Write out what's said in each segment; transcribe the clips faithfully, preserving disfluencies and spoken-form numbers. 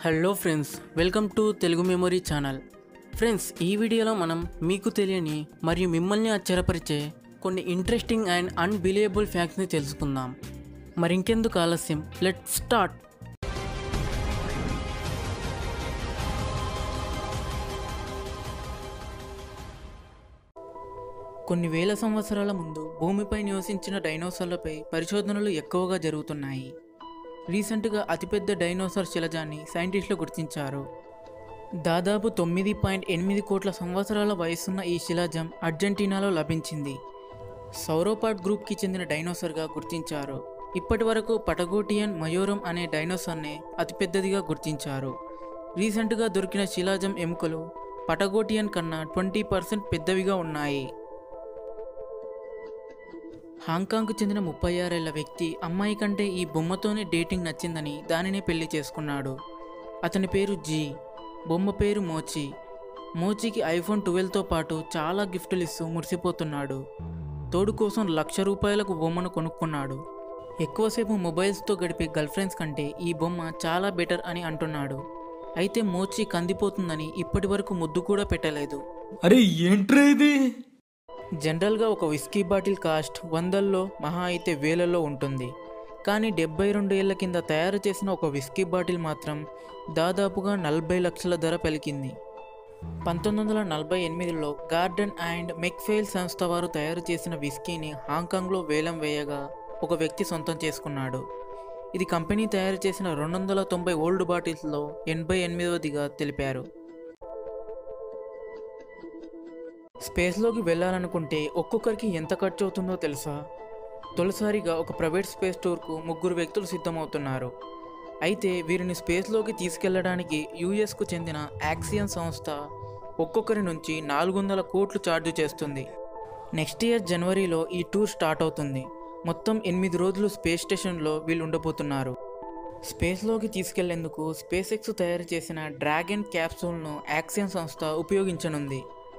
Hello friends, welcome to Telugu memory channel. Friends, ఈ వీడియోలో మనం మీకు తెలియని మరియు మిమ్మల్ని ఆశ్చర్యపరిచే కొన్ని ఇంట్రెస్టింగ్ అండ్ అన్బిలీవబుల్ ఫ్యాక్ట్స్ని తెలుసుకుందాం. మరి ఇంకెందుకు ఆలస్యం, లెట్స్ స్టార్ట్. కొన్ని వేల సంవత్సరాల ముందు భూమిపై నివసించిన డైనోసార్లపై పరిశోధనలు ఎక్కువగా జరుగుతున్నాయి. రీసెంట్గా అతిపెద్ద డైనోసార్ శిలాజాన్ని సైంటిస్టులు గుర్తించారు. దాదాపు తొమ్మిది పాయింట్ ఎనిమిది కోట్ల సంవత్సరాల వయసున్న ఈ శిలాజం అర్జెంటీనాలో లభించింది. సౌరోపాడ్ గ్రూప్కి చెందిన డైనోసార్గా గుర్తించారు. ఇప్పటి వరకు పటగోటియన్ మయోరం అనే డైనోసార్నే అతిపెద్దదిగా గుర్తించారు. రీసెంట్గా దొరికిన శిలాజం ఎముకలు పటగోటియన్ కన్నా ట్వంటీ పర్సెంట్ పెద్దవిగా ఉన్నాయి. హాంకాంగ్కు చెందిన ముప్పై ఆరేళ్ల వ్యక్తి అమ్మాయి కంటే ఈ బొమ్మతోనే డేటింగ్ నచ్చిందని దానినే పెళ్లి చేసుకున్నాడు. అతని పేరు జీ. బొమ్మ పేరు మోచి. మోచికి ఐఫోన్ ట్వెల్వ్తో పాటు చాలా గిఫ్టులు ఇస్తూ మురిసిపోతున్నాడు. తోడు కోసం లక్ష రూపాయలకు బొమ్మను కొనుక్కున్నాడు. ఎక్కువసేపు మొబైల్స్తో గడిపే గర్ల్ ఫ్రెండ్స్ కంటే ఈ బొమ్మ చాలా బెటర్ అని అంటున్నాడు. అయితే మోచి కందిపోతుందని ఇప్పటి వరకు ముద్దు కూడా పెట్టలేదు. అరే ఏంట్రా ఇది? జనరల్గా ఒక విస్కీ బాటిల్ కాస్ట్ వందల్లో మహా అయితే వేలల్లో ఉంటుంది. కానీ డెబ్బై రెండు ఏళ్ల కింద తయారు చేసిన ఒక విస్కీ బాటిల్ మాత్రం దాదాపుగా నలభై లక్షల ధర పలికింది. పంతొమ్మిది వందల నలభై ఎనిమిదిలో గార్డెన్ అండ్ మెక్ఫెయిల్ సంస్థ వారు తయారు చేసిన విస్కీని హాంకాంగ్లో వేలం వేయగా ఒక వ్యక్తి సొంతం చేసుకున్నాడు. ఇది కంపెనీ తయారు చేసిన రెండు వందల తొంభై ఓల్డ్ బాటిల్స్లో ఎనభై ఎనిమిదవదిగా తెలిపారు. స్పేస్లోకి వెళ్ళాలనుకుంటే ఒక్కొక్కరికి ఎంత ఖర్చు అవుతుందో తెలుసా? తొలిసారిగా ఒక ప్రైవేట్ స్పేస్ టూర్కు ముగ్గురు వ్యక్తులు సిద్ధమవుతున్నారు. అయితే వీరిని స్పేస్లోకి తీసుకెళ్లడానికి యూఎస్కు చెందిన యాక్సియన్ సంస్థ ఒక్కొక్కరి నుంచి నాలుగు వందల కోట్లు ఛార్జ్ చేస్తుంది. నెక్స్ట్ ఇయర్ జనవరిలో ఈ టూర్ స్టార్ట్ అవుతుంది. మొత్తం ఎనిమిది రోజులు స్పేస్ స్టేషన్లో వీళ్ళు ఉండబోతున్నారు. స్పేస్లోకి తీసుకెళ్లేందుకు స్పేస్ ఎక్స్ తయారు చేసిన డ్రాగన్ క్యాప్సూల్ను యాక్సియన్ సంస్థ ఉపయోగించనుంది.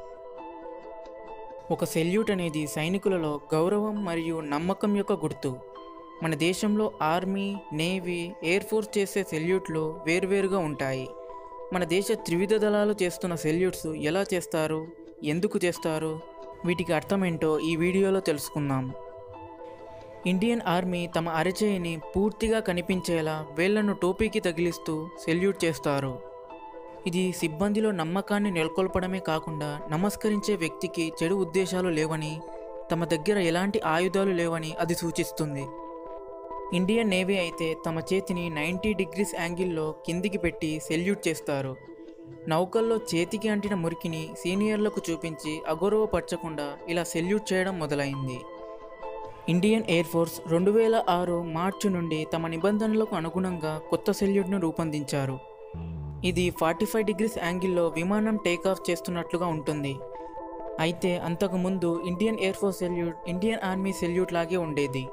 ఒక సెల్యూట్ అనేది సైనికులలో గౌరవం మరియు నమ్మకం యొక్క గుర్తు. మన దేశంలో ఆర్మీ, నేవీ, ఎయిర్ ఫోర్స్ చేసే సెల్యూట్లు వేరువేరుగా ఉంటాయి. మన దేశ త్రివిధ దళాలు చేస్తున్న సెల్యూట్స్ ఎలా చేస్తారు, ఎందుకు చేస్తారు, వీటికి అర్థమేంటో ఈ వీడియోలో తెలుసుకుందాం. ఇండియన్ ఆర్మీ తమ అరచేయిని పూర్తిగా కనిపించేలా వేళ్లను టోపీకి తగిలిస్తూ సెల్యూట్ చేస్తారు. ఇది సిబ్బందిలో నమ్మకాన్ని నెలకొల్పడమే కాకుండా నమస్కరించే వ్యక్తికి చెడు ఉద్దేశాలు లేవని, తమ దగ్గర ఎలాంటి ఆయుధాలు లేవని అది సూచిస్తుంది. ఇండియన్ నేవీ అయితే తమ చేతిని నైంటీ డిగ్రీస్ యాంగిల్లో కిందికి పెట్టి సెల్యూట్ చేస్తారు. నౌకల్లో చేతికి అంటిన మురికిని సీనియర్లకు చూపించి అగౌరవపరచకుండా ఇలా సెల్యూట్ చేయడం మొదలైంది. ఇండియన్ ఎయిర్ ఫోర్స్ రెండు వేల ఆరు మార్చి నుండి తమ నిబంధనలకు అనుగుణంగా కొత్త సెల్యూట్ను రూపొందించారు. ఇది ఫార్టీ ఫైవ్ డిగ్రీస్ యాంగిల్లో విమానం టేకాఫ్ చేస్తున్నట్లుగా ఉంటుంది. అయితే అంతకుముందు Indian air force salute Indian army salute లాగే ఉండేది.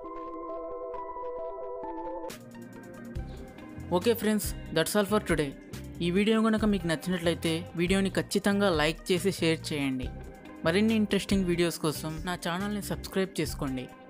Okay friends, that's all for today. ఈ వీడియో కనుక మీకు నచ్చినట్లయితే వీడియోని ఖచ్చితంగా లైక్ చేసి షేర్ చేయండి. మరిన్ని ఇంట్రెస్టింగ్ వీడియోస్ కోసం నా ఛానల్ని సబ్స్క్రైబ్ చేసుకోండి.